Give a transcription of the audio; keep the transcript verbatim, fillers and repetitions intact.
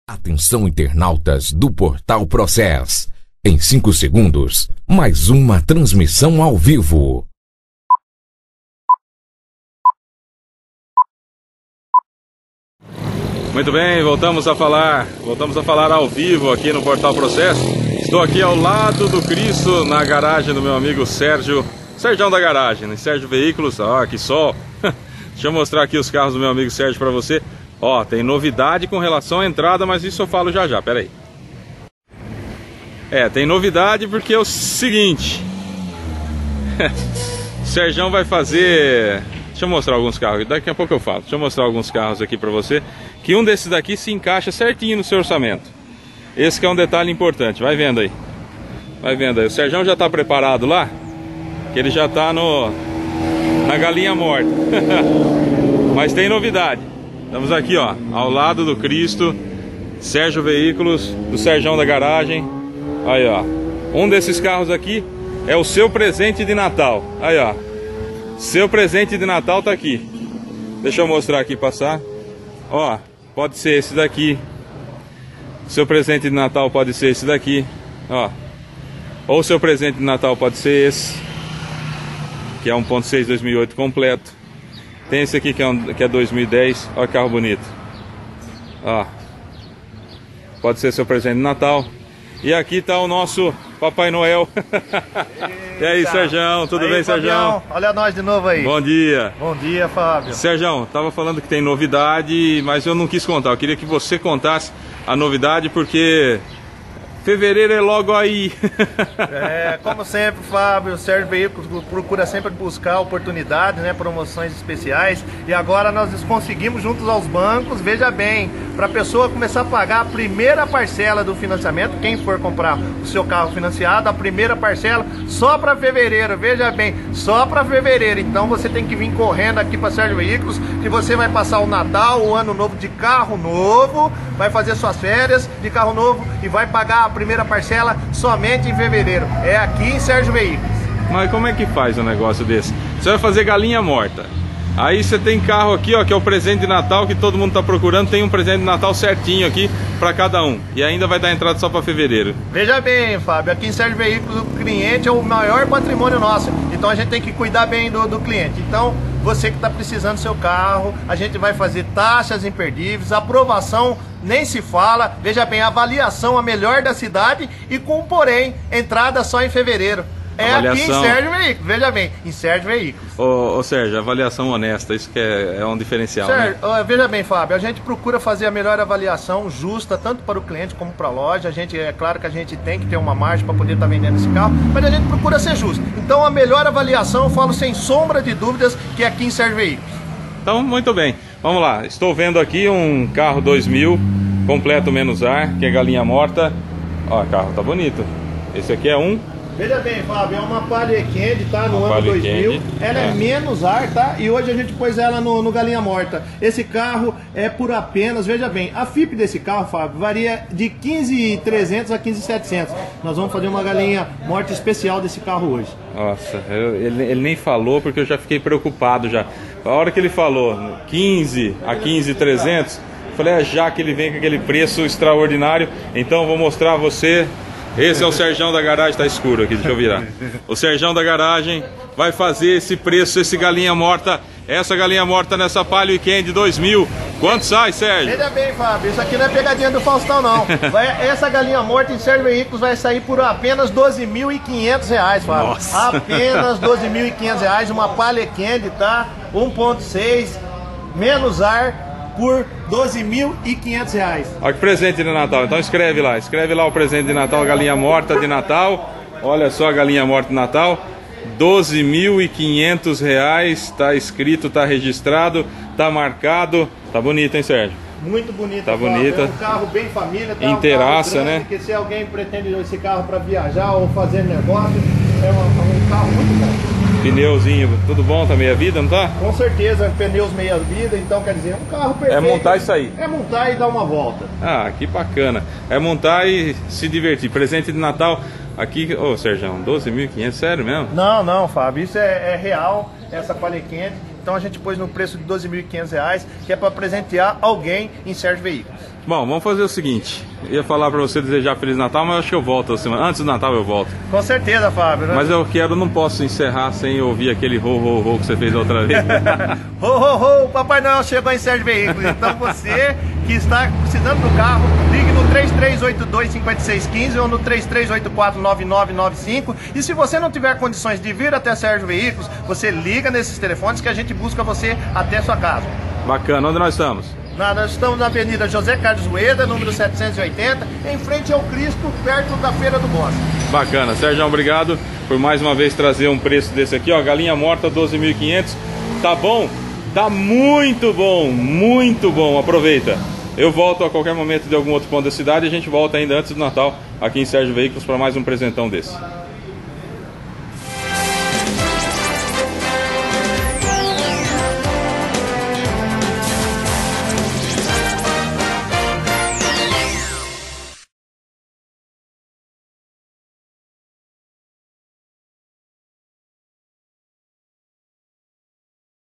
Atenção, internautas do Portal Process. Em cinco segundos, mais uma transmissão ao vivo. Muito bem, voltamos a falar, voltamos a falar ao vivo aqui no Portal Process. Estou aqui ao lado do Cristo, na garagem do meu amigo Sérgio, Serjão da Garagem, né? Sérgio Veículos. Ó, que sol! Deixa eu mostrar aqui os carros do meu amigo Sérgio para você. Ó, tem novidade com relação à entrada, mas isso eu falo já já, pera aí. É, tem novidade porque é o seguinte. O Serjão vai fazer... Deixa eu mostrar alguns carros, daqui a pouco eu falo. Deixa eu mostrar alguns carros aqui pra você. Que um desses daqui se encaixa certinho no seu orçamento. Esse que é um detalhe importante, vai vendo aí. Vai vendo aí, o Serjão já tá preparado lá. Que ele já tá no... na galinha morta. Mas tem novidade. Estamos aqui, ó, ao lado do Cristo, Sérgio Veículos, do Serjão da Garagem. Aí, ó, um desses carros aqui é o seu presente de Natal. Aí, ó, seu presente de Natal tá aqui. Deixa eu mostrar aqui, passar. Ó, pode ser esse daqui. Seu presente de Natal pode ser esse daqui, ó. Ou seu presente de Natal pode ser esse, que é um ponto seis dois mil e oito completo. Tem esse aqui que é, um, que é dois mil e dez. Olha que carro bonito. Ó, pode ser seu presente de Natal. E aqui tá o nosso Papai Noel. E aí, Serjão, tudo aí, bem, Serjão? Olha nós de novo aí. Bom dia. Bom dia, Fábio. Serjão, tava falando que tem novidade, mas eu não quis contar. Eu queria que você contasse a novidade, porque fevereiro é logo aí. É, como sempre, Fábio, o Sérgio Veículos procura sempre buscar oportunidades, né, promoções especiais. E agora nós conseguimos, juntos aos bancos, veja bem, para a pessoa começar a pagar a primeira parcela do financiamento, quem for comprar o seu carro financiado, a primeira parcela só para fevereiro, veja bem, só para fevereiro. Então você tem que vir correndo aqui para Sérgio Veículos, que você vai passar o Natal, o Ano Novo de carro novo, vai fazer suas férias de carro novo e vai pagar a primeira parcela somente em fevereiro. É aqui em Sérgio Veículos. Mas como é que faz um negócio desse? Você vai fazer galinha morta. Aí você tem carro aqui, ó, que é o presente de Natal que todo mundo tá procurando. Tem um presente de Natal certinho aqui para cada um. E ainda vai dar entrada só para fevereiro. Veja bem, Fábio, aqui em Sérgio Veículos o cliente é o maior patrimônio nosso. Então a gente tem que cuidar bem do, do cliente. Então você que está precisando do seu carro, a gente vai fazer taxas imperdíveis, aprovação nem se fala. Veja bem, avaliação a melhor da cidade e com porém, entrada só em fevereiro. É avaliação... aqui em Sérgio Veículos, veja bem, em Sérgio Veículos. Ô, ô Sérgio, avaliação honesta, isso que é, é um diferencial, Sérgio, né? Veja bem, Fábio, a gente procura fazer a melhor avaliação justa, tanto para o cliente como para a loja. A gente, é claro que a gente tem que ter uma margem para poder estar vendendo esse carro, mas a gente procura ser justo. Então a melhor avaliação, eu falo sem sombra de dúvidas, que é aqui em Sérgio Veículos. Então, muito bem, vamos lá, estou vendo aqui um carro dois mil, completo menos ar, que é galinha morta. Ó, o carro tá bonito. Esse aqui é um... Veja bem, Fábio, é uma Palio Candy, tá? No ano dois mil. Ela é. é menos ar, tá? E hoje a gente pôs ela no, no galinha morta. Esse carro é por apenas, veja bem, a F I P desse carro, Fábio, varia de quinze mil e trezentos a quinze mil e setecentos. Nós vamos fazer uma galinha morta especial desse carro hoje. Nossa, eu, ele, ele nem falou porque eu já fiquei preocupado já. A hora que ele falou quinze a quinze mil e trezentos, eu falei, é já que ele vem com aquele preço extraordinário, então eu vou mostrar a você. Esse é o Serjão da Garagem, tá escuro aqui, deixa eu virar. O Serjão da Garagem vai fazer esse preço, esse galinha morta, essa galinha morta nessa Palio Candy dois mil. Quanto sai, Sérgio? Veja bem, Fábio, isso aqui não é pegadinha do Faustão, não. Vai, essa galinha morta em Sérgio Veículos vai sair por apenas doze mil e quinhentos reais, Fábio. Nossa. Apenas doze mil e quinhentos reais, uma Palio Candy, tá? um ponto seis, menos ar, por doze mil e quinhentos reais. Olha que presente de Natal, então escreve lá, escreve lá o presente de Natal, galinha morta de Natal. Olha só a galinha morta de Natal, doze mil e quinhentos reais, tá escrito, tá registrado, tá marcado, tá bonito, hein, Sérgio? Muito bonito, tá bonita. É um carro bem família, tá? Inteiraça, um grande, né? Que se alguém pretende esse carro para viajar ou fazer negócio, é um, um carro muito bom. Pneuzinho, tudo bom? Tá meia vida, não tá? Com certeza, pneus meia vida, então quer dizer, um carro perfeito. É montar isso aí. É montar e dar uma volta. Ah, que bacana. É montar e se divertir. Presente de Natal aqui, ô Serjão, doze mil e quinhentos, sério mesmo? Não, não, Fábio, isso é, é real, essa Palio Candy. Então a gente pôs no preço de doze mil e quinhentos reais, que é para presentear alguém em Sérgio Veículos. Bom, vamos fazer o seguinte. Eu ia falar para você desejar Feliz Natal, mas eu acho que eu volto semana. Antes do Natal eu volto. Com certeza, Fábio. Né? Mas eu quero, não posso encerrar sem ouvir aquele ho, ho, ho que você fez outra vez. Ho, ho, ho, Papai Noel chegou em Sérgio Veículos. Então você que está precisando do carro, ligue no três três oito dois, cinco seis um cinco ou no três três oito quatro, nove nove nove cinco. E se você não tiver condições de vir até Sérgio Veículos, você liga nesses telefones que a gente busca você até a sua casa. Bacana. Onde nós estamos? Nós estamos na Avenida José Carlos Rueda, número setecentos e oitenta, em frente ao Cristo, perto da Feira do Bosque. Bacana. Sérgio, obrigado por mais uma vez trazer um preço desse aqui, ó, galinha morta doze mil e quinhentos. Tá bom? Tá muito bom, muito bom. Aproveita. Eu volto a qualquer momento de algum outro ponto da cidade e a gente volta ainda antes do Natal aqui em Sérgio Veículos para mais um presentão desse.